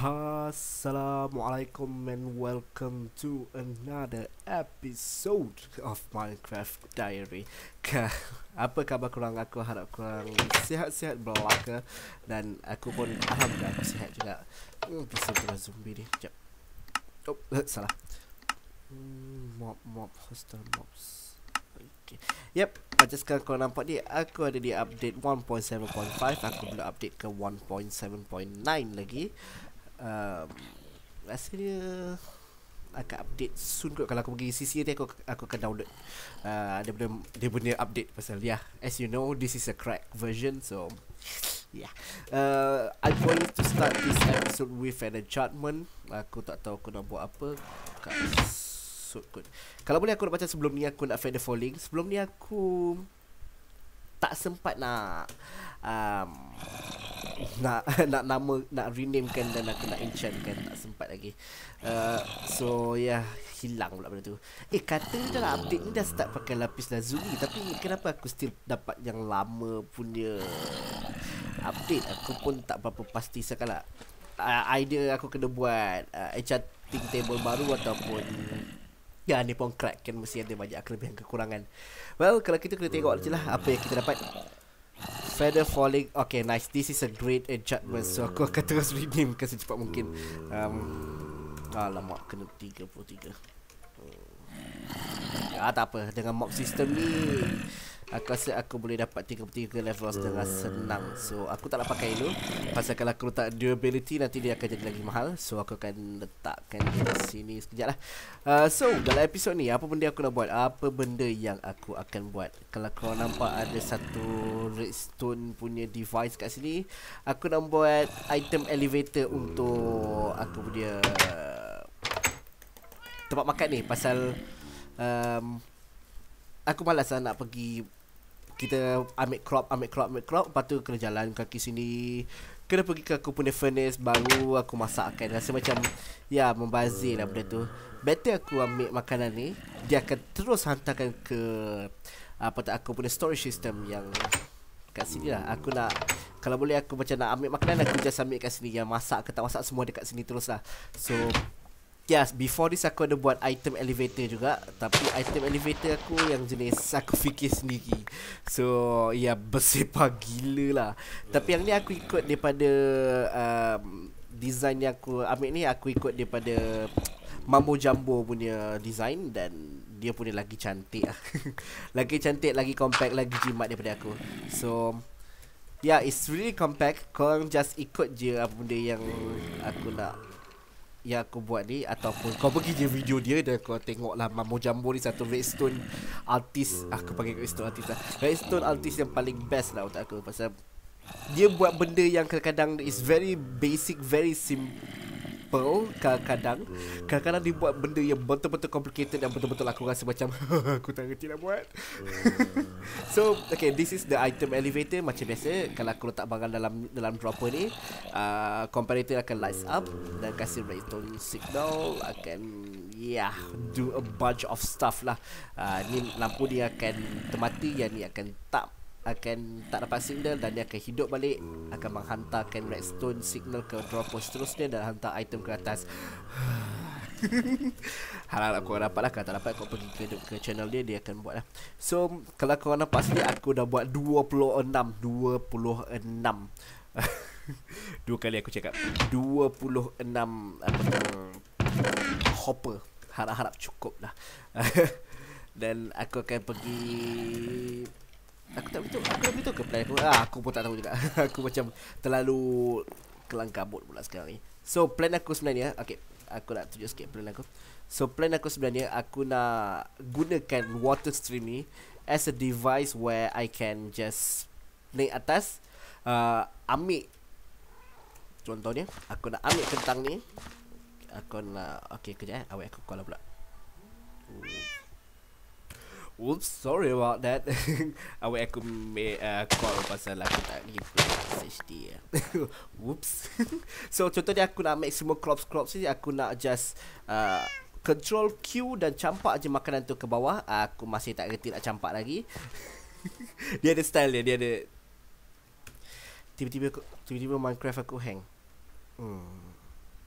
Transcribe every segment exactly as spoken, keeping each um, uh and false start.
Assalamualaikum and welcome to another episode of Minecraft Diary. Ka, apa khabar korang? Aku harap korang sihat-sihat belaka. Dan aku pun alhamdulillah aku sihat juga. Hmm, bisa kena zombie ni. Sekejap. Oh, eh, salah. Hmm, mob, mob, hostile mobs. Okay. Yep, macam sekarang korang nampak ni, aku ada di update one point seven point five. Aku belum update ke one point seven point nine lagi. Um, rasanya akan update soon kot. Kalau aku pergi C C nanti aku, aku akan download uh, dia, punya, dia punya update. Pasal ya, yeah, as you know, this is a cracked version. So yeah, uh, I'm going to start this episode with an enchantment. Aku tak tahu aku nak buat apa. So good. Kalau boleh aku nak baca sebelum ni, aku nak feather falling. Sebelum ni aku tak sempat nak um, nak nak nama nak renamekan dan aku nak enchantkan, tak sempat lagi. Uh, so ya, yeah, hilang pula benda tu. Eh, kata dalam update ni dah start pakai lapis lazuli, tapi kenapa aku still dapat yang lama punya update? Aku pun tak berapa pasti sekali. Uh, idea aku kena buat uh, enchanting table baru ataupun ya, ni pun crack kan, mesti ada banyak kelebihan kekurangan. Well, kalau kita kena tengok je lah apa yang kita dapat. Feather falling. Okay, nice. This is a great enchantment. So aku akan terus redeem ke secepat mungkin. um, Alamak, kena tiga puluh tiga. Ah, tak apa. Dengan mob system ni aku rasa aku boleh dapat tiga puluh tiga level dengan senang. So aku tak nak pakai dulu. Pasal kalau aku letak durability, nanti dia akan jadi lagi mahal. So aku akan letakkan di sini sekejap lah. uh, So dalam episod ni, apa benda aku nak buat? Apa benda yang aku akan buat? Kalau kau nampak ada satu redstone punya device kat sini, aku nak buat item elevator untuk aku punya tempat makan ni. Pasal um, aku malas lah nak pergi. Kita ambil crop, ambil crop, ambil crop. Lepas tu kena jalan kaki sini, kena pergi ke aku punya furnace, baru aku masakkan. Rasa macam ya, membazir lah benda tu. Better aku ambil makanan ni, dia akan terus hantarkan ke apa tak, aku punya storage system yang kat sini lah. Aku nak, kalau boleh aku macam nak ambil makanan, aku just ambil kat sini. Yang masak ke tak masak, semua dekat sini terus lah. So yes, before this aku ada buat item elevator juga. Tapi item elevator aku yang jenis aku fikir sendiri. So ya, yeah, bersepah gila lah. Tapi yang ni aku ikut daripada um, design yang aku ambil ni, aku ikut daripada Mambo Jumbo punya design. Dan dia punya lagi cantik lah. Lagi cantik, lagi compact, lagi jimat daripada aku. So yeah, it's really compact. Korang just ikut je apa benda yang aku nak, yang aku buat ni. Ataupun kau pergi je video dia dan kau tengok lah Mambo Jumbo ni satu redstone artist. Aku panggil redstone artist lah. Redstone artist yang paling best lah untuk aku. Pasal dia buat benda yang kadang-kadang is very basic, very simple. Kadang-kadang Kadang-kadang dia buat benda yang betul-betul complicated, dan betul-betul aku rasa macam aku tak kerti nak buat. So okay, this is the item elevator. Macam biasa, kalau aku letak barang dalam dalam dropper ni, uh, comparator akan lights up dan kasih redstone signal. Akan yeah, do a bunch of stuff lah. uh, Ni lampu dia akan termati, yang ni akan tak akan tak dapat signal, dan dia akan hidup balik, akan menghantarkan redstone signal ke dropper seterusnya dan hantar item ke atas. Harap aku dapat lah. Kalau tak dapat, kau pergi ke, ke channel dia, dia akan buat lah. So kalau kau nampak sini, aku dah buat dua puluh enam dua puluh enam dua kali aku cakap dua puluh enam apa tu, hopper. Harap-harap cukup lah. Dan aku akan pergi, aku tak betul, aku tak betul ke plan aku. Ah, aku pun tak tahu juga. Aku macam terlalu kelang kabut pula sekarang ni. So plan aku sebenarnya, okay, aku nak tunjuk sikit plan aku. So plan aku sebenarnya, aku nak gunakan water stream ni as a device where I can just naik atas, uh, ambil, contohnya aku nak ambil kentang ni. Aku nak, okay, kejap eh, awet aku call pula. Oops, sorry about that. Awak aku may, uh, call pasal aku tak give message dia. Whoops. So contohnya aku nak make semua crops-crops ni, aku nak just uh, control Q dan campak je makanan tu ke bawah. Aku masih tak reti nak campak lagi. Dia ada style dia, dia ada. Tiba-tiba tiba-tiba Minecraft aku hang. Hmm.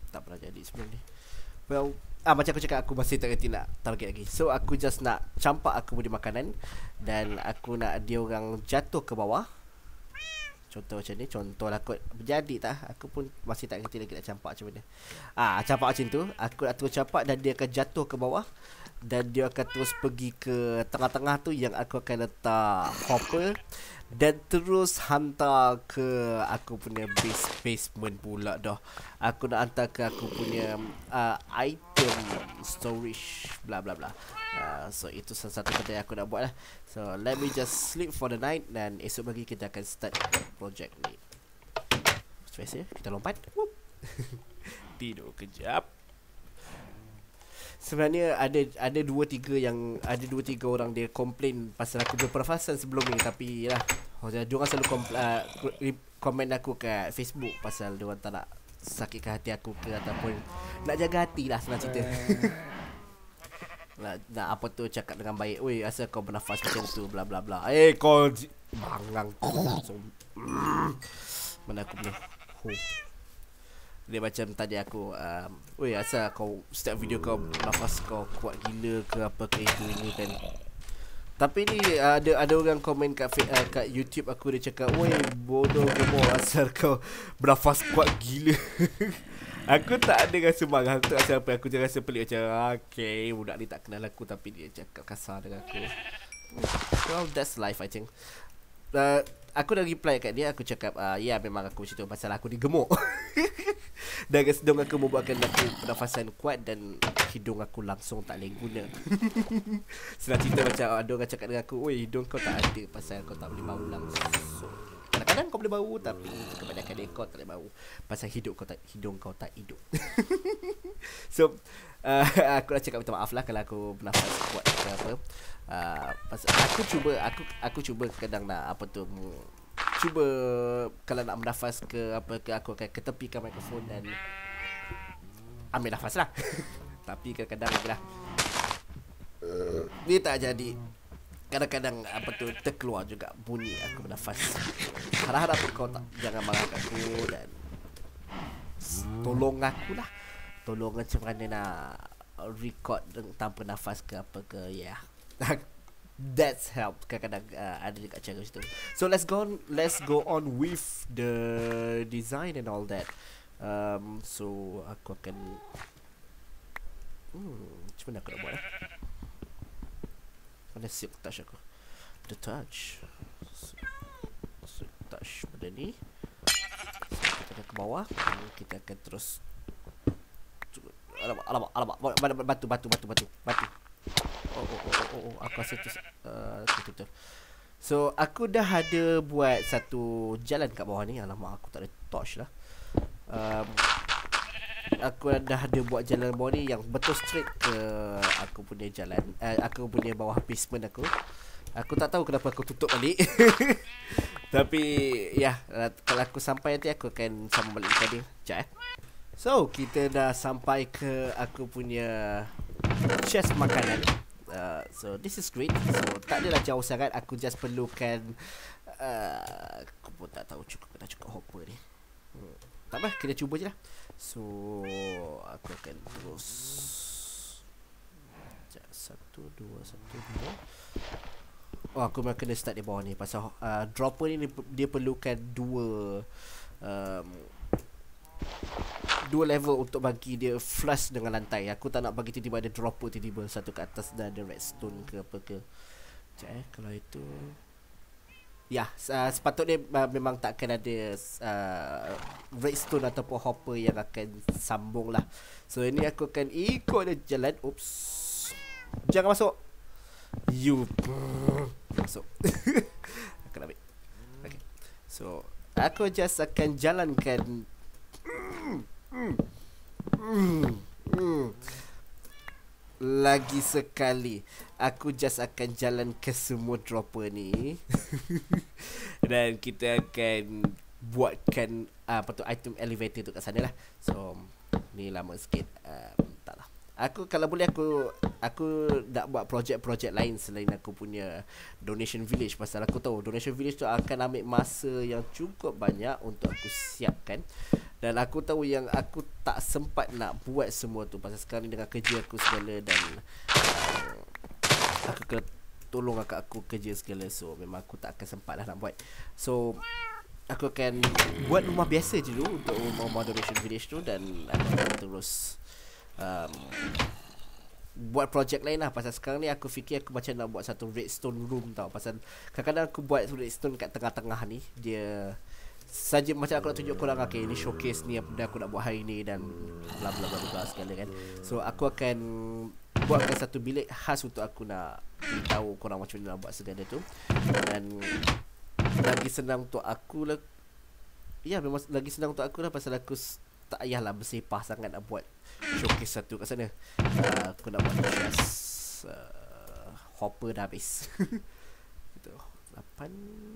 tak pernah jadi sebelum ni. Well, ah macam aku cakap, aku masih tak kerti nak target lagi. So aku just nak campak aku punya makanan, dan aku nak dia orang jatuh ke bawah. Contoh macam ni, contoh lah kot berjadi tak, aku pun masih tak kerti lagi nak campak macam mana. Ah campak macam tu, aku nak terus campak dan dia akan jatuh ke bawah, dan dia akan terus pergi ke tengah-tengah tu yang aku akan letak hopper, dan terus hantar ke aku punya base basement pula dah. Aku nak hantar ke aku punya uh, item storage bla bla bla. Uh, so itu salah satu benda yang aku nak buat lah. So let me just sleep for the night, dan esok pagi kita akan start project ni. Stress ya, kita lompat. Whoop. Tidur kejap. Sebenarnya ada ada dua tiga yang ada dua tiga orang dia komplain pasal aku berperfasan sebelum ni, tapi yalah, dia orang selalu kompl- uh, komen aku kat Facebook pasal dia orang tak nak sakitkan hati aku ke, ataupun nak jaga hati lah senang cerita. nak, nak apa tu cakap dengan baik, oi asal kau bernafas macam tu bla bla bla. Eh kau j- bangang so, mm, mana aku punya ho. Dia macam tadi aku, um, weh asal kau setiap video kau nafas kau kuat gila ke apa ke itu ini kan. Tapi ni uh, ada ada orang komen kat uh, kat YouTube aku, dia cakap, weh bodoh gemuk asal kau bernafas kuat gila. Aku tak ada rasa marah, aku tak rasa apa, aku je rasa pelik macam, okay budak ni tak kenal aku tapi dia cakap kasar dengan aku. Well that's life I think. Uh, aku dah reply kat dia, aku cakap uh, ya yeah, memang aku macam tu pasal aku digemuk. Dan hidung aku membuatkan aku pernafasan kuat, dan hidung aku langsung tak boleh guna. Senang cerita macam ada orang cakap dengan aku, oi hidung kau tak ada pasal kau tak boleh bau langsung. Kadang-kadang kau boleh bau, tapi kebanyakan dia kau tak boleh bau pasal hidup kau tak, hidung kau tak hidup. So uh, aku nak cakap minta maaf lah kalau aku bernafas kuat ke apa. Uh, pasal aku cuba aku aku cuba kadang nak apa tu, cuba kalau nak bernafas ke apa ke, aku akan ketepikan mikrofon dan ambil nafas lah. Tapi kadang-kadang lah dia tak jadi. Kadang-kadang apa tu terkeluar juga bunyi aku bernafas. Harap-harap kau tak, jangan marah kat aku, dan tolong aku lah, tolong macam mana nak record tanpa nafas ke apa ke. Ya yeah. That's help. Kadang-kadang uh, ada dekat cara macam tu. So let's go on, let's go on with the design and all that. Um, so aku akan hmm, macam mana aku nak buat lah. Mana silk touch aku, the touch, silk touch benda ni. Kita akan ke bawah, kita akan terus. Alamak, alamak, alamak, batu, batu, batu, batu, batu. Oh, oh, oh, oh, oh, aku rasa tu, uh, tu, tu, tu. So aku dah ada buat satu jalan kat bawah ni. Alamak, aku tak ada torch lah. um, Aku dah ada buat jalan bawah ni yang betul straight ke aku punya jalan, uh, aku punya bawah basement aku. Aku tak tahu kenapa aku tutup balik. Tapi ya, yeah, kalau aku sampai nanti aku akan sambung balik tadi. Sekejap eh. So kita dah sampai ke aku punya chest makanan. Uh, so this is great. So tak adalah jauh sangat. Aku just perlukan uh, aku pun tak tahu cukup nak cukup hopper ni. hmm. Tak apa, kita cuba je lah. So aku akan terus satu, dua, satu, dua. Oh aku memang kena start di bawah ni. pasal uh, dropper ni dia perlukan dua um, dua level untuk bagi dia flush dengan lantai. Aku tak nak bagi tiba-tiba ada dropper tiba-tiba satu ke atas dan ada redstone ke apa ke. Sekejap eh, kalau itu ya, uh, sepatutnya uh, memang takkan ada uh, redstone ataupun hopper yang akan sambung lah. So ini aku akan ikut dia jalan. Oops, jangan masuk. You masuk. Aku nak ambil. Okay. So aku just akan jalankan. Hmm. Hmm. Hmm. Hmm. Lagi sekali aku just akan jalan ke semua dropper ni. Dan kita akan buatkan uh, apa tu item elevator tu kat sana lah. So ni lama sikit. uh, Tak lah. Aku kalau boleh aku Aku nak buat projek-projek lain selain aku punya donation village. Pasal aku tahu donation village tu akan ambil masa yang cukup banyak untuk aku siapkan. Dan aku tahu yang aku tak sempat nak buat semua tu pasal sekarang ni dengan kerja aku segala. Dan uh, aku kena tolong akak aku kerja segala. So memang aku tak akan sempat lah nak buat. So aku akan buat rumah biasa je dulu untuk rumah moderation village tu. Dan aku akan terus um, buat projek lain lah. Pasal sekarang ni aku fikir aku macam nak buat satu redstone room tau. Pasal kadang-kadang aku buat redstone kat tengah-tengah ni, dia saja macam aku nak tunjuk korang, okay, ini showcase ni apa aku nak buat hari ni dan bla bla bla bla segala kan. So aku akan buatkan satu bilik khas untuk aku nak beritahu korang macam mana nak buat segala tu. Dan lagi senang untuk aku lah. Ya memang lagi senang untuk aku lah pasal aku tak payahlah bersepah sangat nak buat showcase satu kat sana. uh, Aku nak buat just uh, hopper dah habis. Gitu. lapan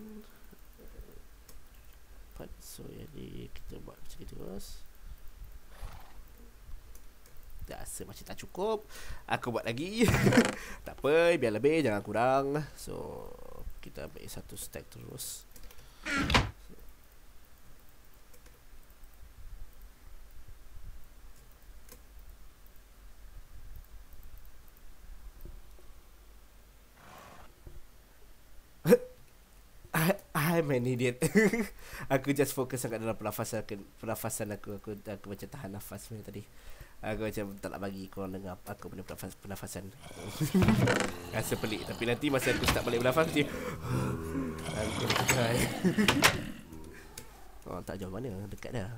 So jadi kita buat macam itu terus. Rasa macam tak cukup, aku buat lagi. Tak apa, biar lebih jangan kurang. So kita ambil satu stack terus. I'm an idiot. Aku just fokus sangat dalam pernafasan aku, pernafasan aku, aku aku macam tahan nafas macam tadi. Aku macam tak nak bagi korang dengar aku punya pernafasan, pernafasan. Rasa pelik. Tapi nanti masa aku start balik bernafas je, aku try. Oh, tak jauh mana, dekat dah.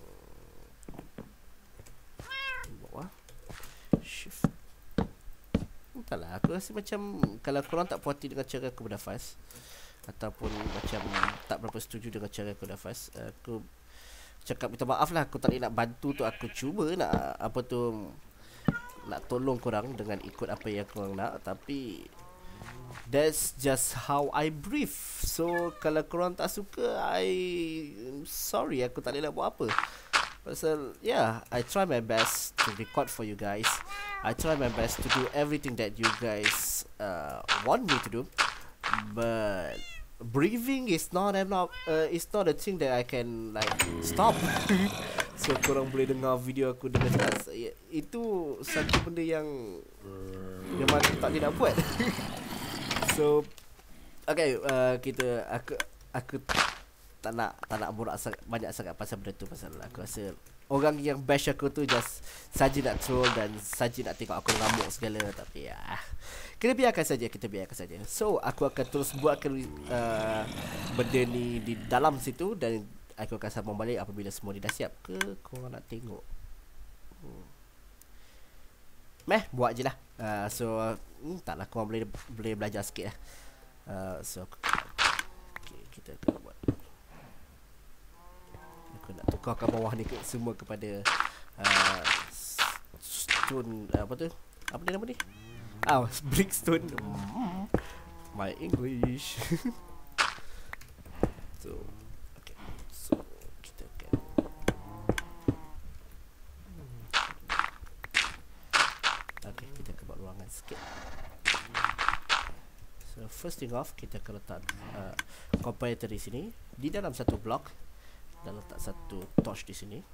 Bawah shift. Entahlah, aku rasa macam kalau korang tak puas hati dengan cara aku bernafas, ataupun macam tak berapa setuju dengan cara aku nafas, aku cakap minta maaf lah. Aku tak boleh nak bantu tu. Aku cuba nak apa tu, nak tolong korang dengan ikut apa yang korang nak. Tapi that's just how I breathe. So kalau korang tak suka, I sorry, aku tak boleh nak buat apa. Pasal yeah, I try my best to record for you guys. I try my best to do everything that you guys uh, want me to do. But breathing is not not uh, it's not a thing that I can like stop. So korang boleh dengar video aku dengan jelas. Itu satu benda yang memang aku tak boleh nak buat. So okay, uh, kita aku aku tak nak tak nak borak sangat, banyak sangat pasal benda tu. Pasal aku rasa orang yang bash aku tu just saja nak troll dan saja nak tengok aku ngamuk segala. Tapi ya, kita biarkan saja, kita biarkan saja. So aku akan terus buatkan uh, benda ni di dalam situ. Dan aku akan sambung balik apabila semua ni dah siap. Ke korang nak tengok? hmm. Meh, buat je lah. uh, So hmm, taklah, korang boleh boleh belajar sikit lah. uh, So aku, okay, kita akan buat. Aku nak tukarkan bawah ni ke, semua kepada uh, stone, uh, apa tu, apa dia nama ni? Ah, oh, brickstone. mm, My English. So okay, so kita akan okay, kita akan buat ruangan sikit. So first thing off, kita akan letak uh, comparator di sini. Di dalam satu blok, dan letak satu torch di sini.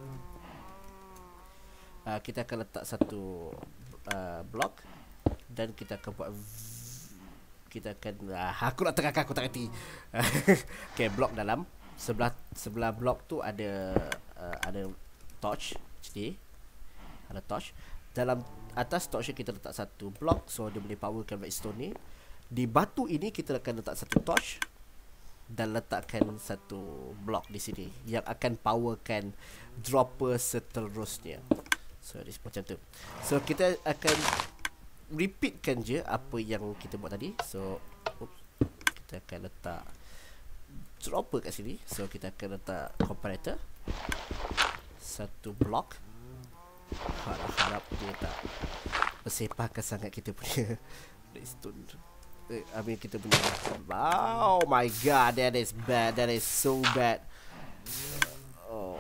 Uh, kita akan letak satu uh, blok. Dan kita akan buat v- kita akan uh, aku nak terangkan, aku tak reti. Okay, blok dalam sebelah sebelah blok tu ada uh, ada torch. Jadi ada torch. Dalam atas torch kita letak satu blok, so dia boleh powerkan redstone ni. Di batu ini kita akan letak satu torch dan letakkan satu blok di sini yang akan powerkan dropper seterusnya. So this macam tu. So kita akan repeatkan je apa yang kita buat tadi. So oops, kita akan letak dropper kat sini. So kita akan letak comparator, satu blok. Harap-harap dia tak bersepahkan sangat kita punya redstone. eh, I mean kita punya. Oh my god, that is bad. That is so bad. Oh.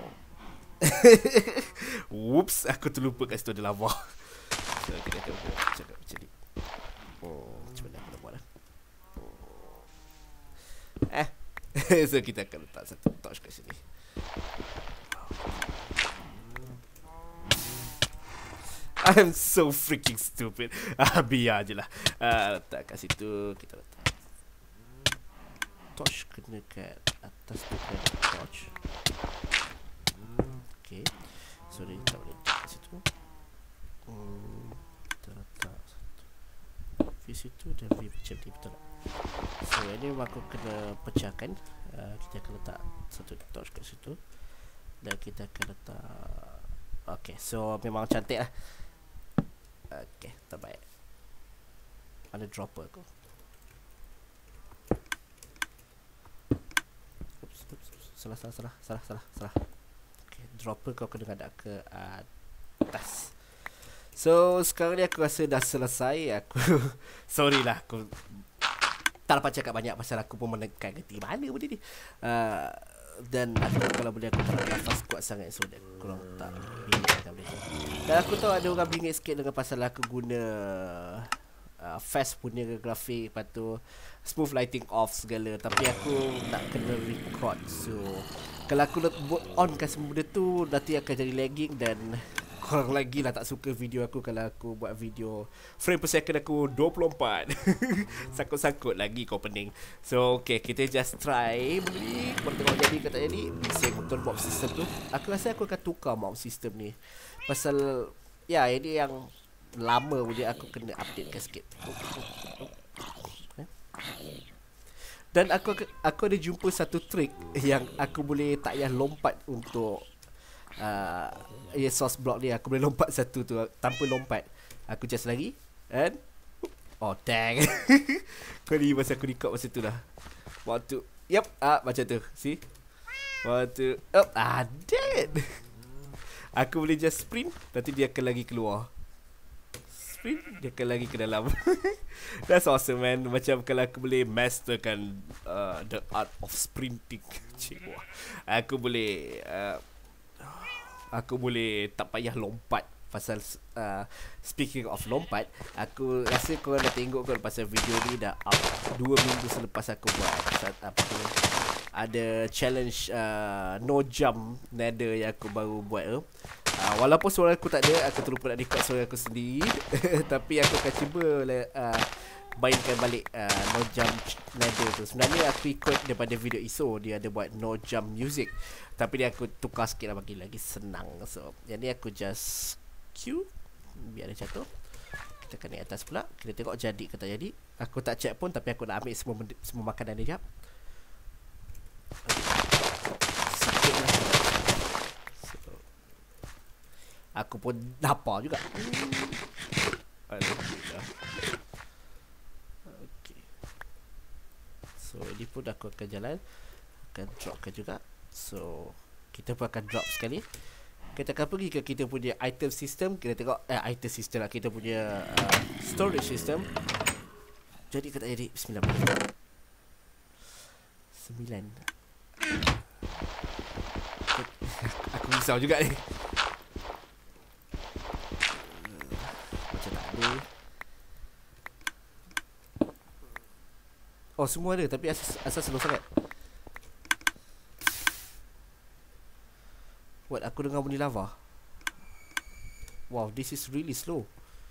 Whoops, aku terlupa kat situ ada lava. So kita akan buat cakap macam ni. Oh, macam mana aku nak buat lah. Oh. Eh So kita akan letak satu torch kat sini. I'm so freaking stupid. Ah, biar je lah. Uh, letak kat situ. Kita letak torch kena kat atas tu kan. Torch. Hmm, okay. So dia tak boleh letak kat situ. Hmm, kita letak V situ dan V macam ni, betul tak? So ini memang aku kena pecahkan. uh, Kita akan letak satu torch kat situ. Dan kita akan letak. Okay, so memang cantik lah. Okay, terbaik. Mana dropper aku? Oops, oops, oops. Salah, salah, salah, salah, salah, salah. Okay, dropper kau kena ada ke atas. So sekarang ni aku rasa dah selesai. Aku sorry lah, aku tak dapat cakap banyak pasal aku pun menekan geti mana benda ni. uh, Dan aku kalau boleh aku tak nafas kuat sangat. So dia kurang tak bingit kan benda tu. Dan aku tahu ada orang bingit sikit dengan pasal aku guna uh, fast punya grafik, lepas tu smooth lighting off segala. Tapi aku tak kena record. So kalau aku on kan semua benda tu, nanti akan jadi lagging. Dan korang lagi lah tak suka video aku kalau aku buat video frame per second aku dua puluh empat. Sangkut-sangkut lagi kau pening. So okay, kita just try beli. Kau tengok jadi ke tak jadi. Bising betul mob system tu. Aku rasa aku akan tukar mob system ni. Pasal ya ini yang lama punya, aku kena updatekan sikit. Dan aku aku ada jumpa satu trick yang aku boleh tak payah lompat untuk uh, ya, source block ni. Aku boleh lompat satu tu tanpa lompat. Aku just lagi and oh dang. Kau ni masa aku record masa tu lah. Waktu yep, ah macam tu. See? Waktu oh, ah dead. Aku boleh just sprint, nanti dia akan lagi keluar. Sprint, dia akan lagi ke dalam. That's awesome man. Macam kalau aku boleh masterkan uh, the art of sprinting. Cik, wah. Aku boleh uh, Aku boleh tak payah lompat. Pasal uh, speaking of lompat, aku rasa korang dah tengok kan pasal video ni dah up dua minggu selepas aku buat pasal, apa tu, ada challenge uh, no jump nether yang aku baru buat tu. uh, Walaupun suara aku tak ada, aku terlupa nak record suara aku sendiri. Tapi aku akan cuba uh, mainkan balik uh, no jump nether tu. Sebenarnya aku ikut daripada video I S O, dia ada buat no jump music, tapi dia aku tukar sikit lah bagi lagi senang. So yang ni aku just Q biar dia jatuh. Kita akan naik atas pula. Kita tengok jadi ke tak jadi. Aku tak check pun, tapi aku nak ambil semua semua makanan dia jap. Sikit lah. So, aku pun lapar juga. Alhamdulillah. Okay. So ini pun aku akan jalan. Akan dropkan juga. So kita pun akan drop sekali. Kita akan pergi ke kita punya item system. Kita tengok eh, item system lah, kita punya uh, storage system. Jadi ke tak jadi? Bismillah. Sembilan. Aku risau juga ni. Macam tak ada. Oh semua ada, tapi asas, asas slow sangat. What, aku dengar bunyi lava. Wow, this is really slow.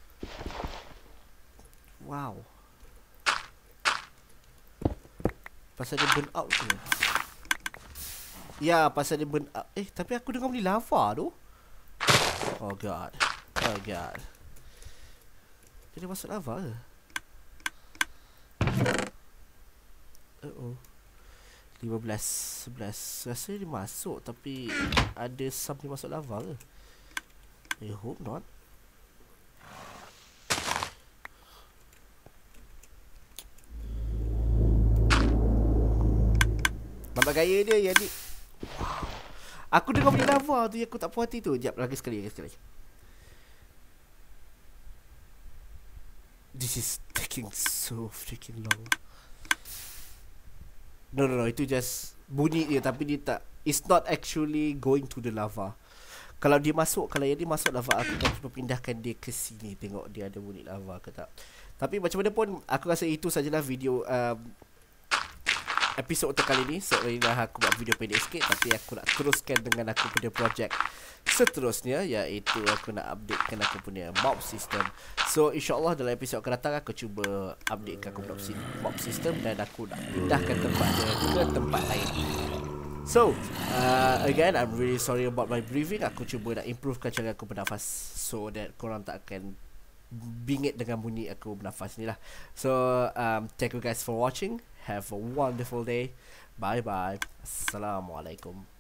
Wow. Pasal dia burn out tu. Ya, pasal dia burn out. Eh, tapi aku dengar bunyi lava tu. Oh god. Oh god. Dia masuk lava ke? Uh-oh. lima belas, sebelas. Rasa dia masuk, tapi ada some dia masuk lava ke? I hope not. Nampak gaya dia yang ni. Wow. Aku dengar bunyi lava tu yang aku tak puas hati tu. Sekejap, lagi sekali, lagi sekali. This is taking so freaking long. No, no, no, itu just bunyi dia, tapi dia tak, it's not actually going to the lava. Kalau dia masuk, kalau yang dia masuk lava, aku akan cuba pindahkan dia ke sini. Tengok dia ada bunyi lava ke tak. Tapi macam mana pun, aku rasa itu sajalah video um, episod untuk kali ni. So, ini dah aku buat video pendek sikit, tapi aku nak teruskan dengan aku punya projek seterusnya, iaitu aku nak updatekan aku punya mob system. So insyaAllah dalam episod akan datang aku cuba updatekan aku punya mob system, dan aku nak pindahkan tempat dia ke tempat lain. So uh, again, I'm really sorry about my breathing. Aku cuba nak improvekan cara aku bernafas, so that korang tak akan bingit dengan bunyi aku bernafas ni lah. So um, thank you guys for watching. Have a wonderful day. Bye bye. Assalamualaikum.